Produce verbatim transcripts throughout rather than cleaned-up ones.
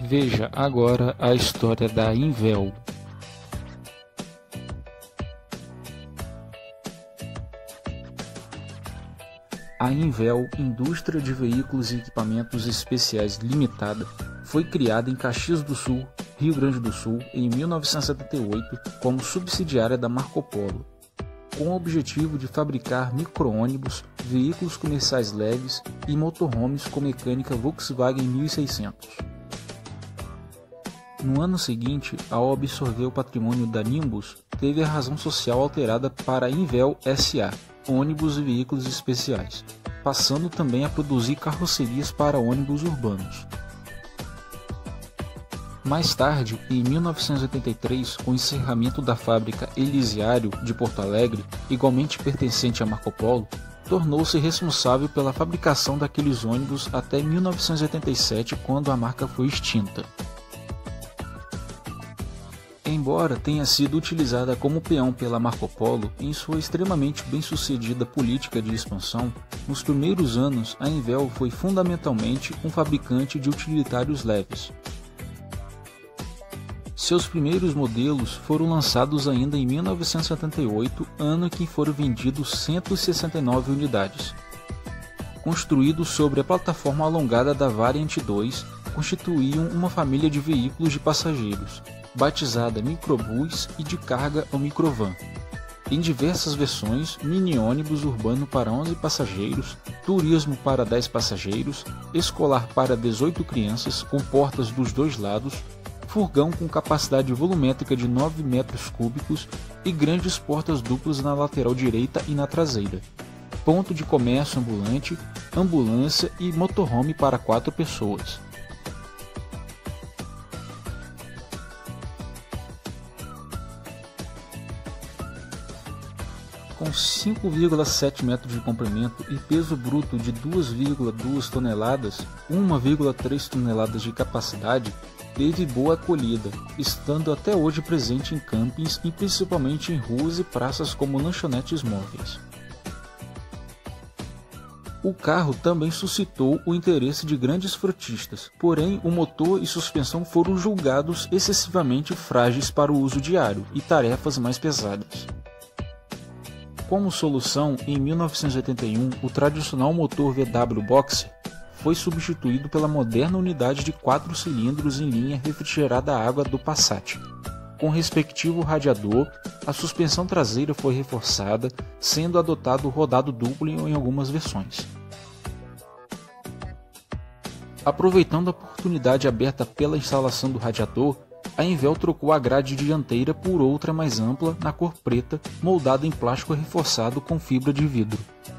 Veja agora a história da Invel. A Invel, Indústria de Veículos e Equipamentos Especiais Limitada, foi criada em Caxias do Sul, Rio Grande do Sul, em mil novecentos e setenta e oito, como subsidiária da Marco Polo, com o objetivo de fabricar micro-ônibus, veículos comerciais leves e motorhomes com mecânica Volkswagen mil e seiscentos. No ano seguinte, ao absorver o patrimônio da Nimbus, teve a razão social alterada para a Invel S A, ônibus e veículos especiais, passando também a produzir carrocerias para ônibus urbanos. Mais tarde, em mil novecentos e oitenta e três, com o encerramento da fábrica Elisiário de Porto Alegre, igualmente pertencente a Marco Polo, tornou-se responsável pela fabricação daqueles ônibus até mil novecentos e oitenta e sete, quando a marca foi extinta. Embora tenha sido utilizada como peão pela Marco Polo em sua extremamente bem-sucedida política de expansão, nos primeiros anos a Invel foi fundamentalmente um fabricante de utilitários leves. Seus primeiros modelos foram lançados ainda em mil novecentos e setenta e oito, ano em que foram vendidos cento e sessenta e nove unidades. Construídos sobre a plataforma alongada da Variant dois, constituíam uma família de veículos de passageiros, batizada Microbus e de carga ou Microvan. Em diversas versões, mini-ônibus urbano para onze passageiros, turismo para dez passageiros, escolar para dezoito crianças com portas dos dois lados, furgão com capacidade volumétrica de nove metros cúbicos e grandes portas duplas na lateral direita e na traseira, ponto de comércio ambulante, ambulância e motorhome para quatro pessoas. Com cinco vírgula sete metros de comprimento e peso bruto de duas vírgula duas toneladas, uma vírgula três toneladas de capacidade, teve boa acolhida, estando até hoje presente em campings e principalmente em ruas e praças como lanchonetes móveis. O carro também suscitou o interesse de grandes frotistas, porém o motor e suspensão foram julgados excessivamente frágeis para o uso diário e tarefas mais pesadas. Como solução, em mil novecentos e oitenta e um, o tradicional motor V W Boxer foi substituído pela moderna unidade de quatro cilindros em linha refrigerada a água do Passat. Com respectivo radiador, a suspensão traseira foi reforçada, sendo adotado o rodado duplo em algumas versões. Aproveitando a oportunidade aberta pela instalação do radiador, a Invel trocou a grade dianteira por outra mais ampla na cor preta, moldada em plástico reforçado com fibra de vidro.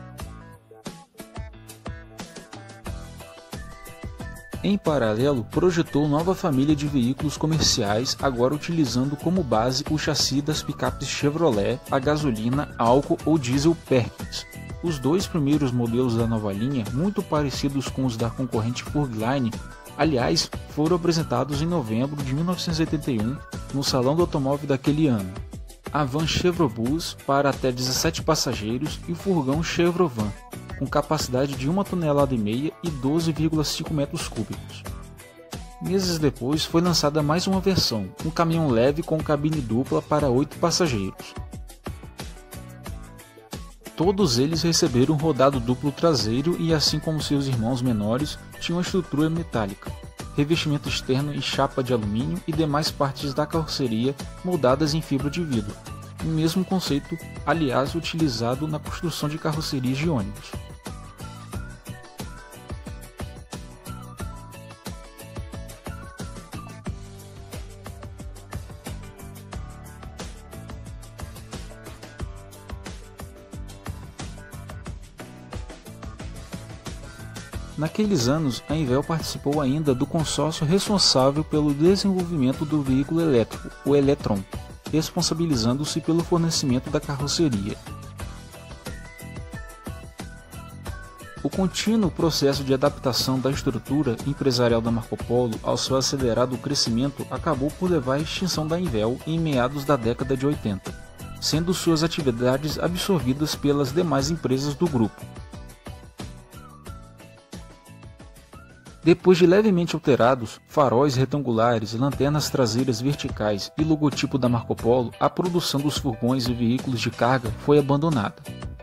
Em paralelo, projetou nova família de veículos comerciais, agora utilizando como base o chassi das picapes Chevrolet a gasolina, álcool ou diesel Perkins. Os dois primeiros modelos da nova linha, muito parecidos com os da concorrente Furgline, aliás, foram apresentados em novembro de mil novecentos e oitenta e um no Salão do Automóvel daquele ano. A van Chevrobus para até dezessete passageiros e o furgão Chevrovan, com capacidade de uma tonelada e meia e doze vírgula cinco metros cúbicos. Meses depois foi lançada mais uma versão, um caminhão leve com cabine dupla para oito passageiros. Todos eles receberam rodado duplo traseiro e, assim como seus irmãos menores, tinham estrutura metálica, revestimento externo em chapa de alumínio e demais partes da carroceria moldadas em fibra de vidro, o mesmo conceito, aliás, utilizado na construção de carrocerias de ônibus. Naqueles anos, a Invel participou ainda do consórcio responsável pelo desenvolvimento do veículo elétrico, o Eletron, responsabilizando-se pelo fornecimento da carroceria. O contínuo processo de adaptação da estrutura empresarial da Marco Polo ao seu acelerado crescimento acabou por levar à extinção da Invel em meados da década de oitenta, sendo suas atividades absorvidas pelas demais empresas do grupo. Depois de levemente alterados, faróis retangulares, lanternas traseiras verticais e logotipo da Marco Polo, a produção dos furgões e veículos de carga foi abandonada.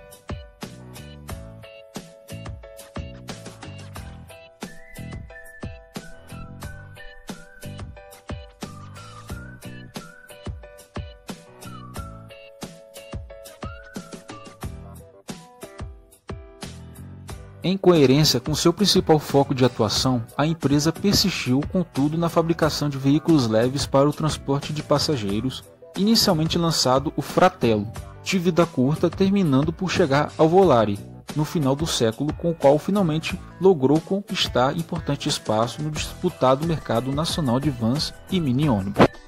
Em coerência com seu principal foco de atuação, a empresa persistiu, contudo, na fabricação de veículos leves para o transporte de passageiros, inicialmente lançado o Fratello, de vida curta, terminando por chegar ao Volare, no final do século, com o qual finalmente logrou conquistar importante espaço no disputado mercado nacional de vans e mini-ônibus.